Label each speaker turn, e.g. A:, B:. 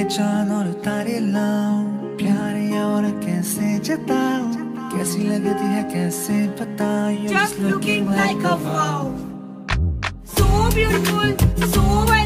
A: चांद और तारे लाऊं, प्यार ये और कैसे जताऊं, कैसी लगती है कैसे बताऊं,
B: just looking like a wow, so beautiful, so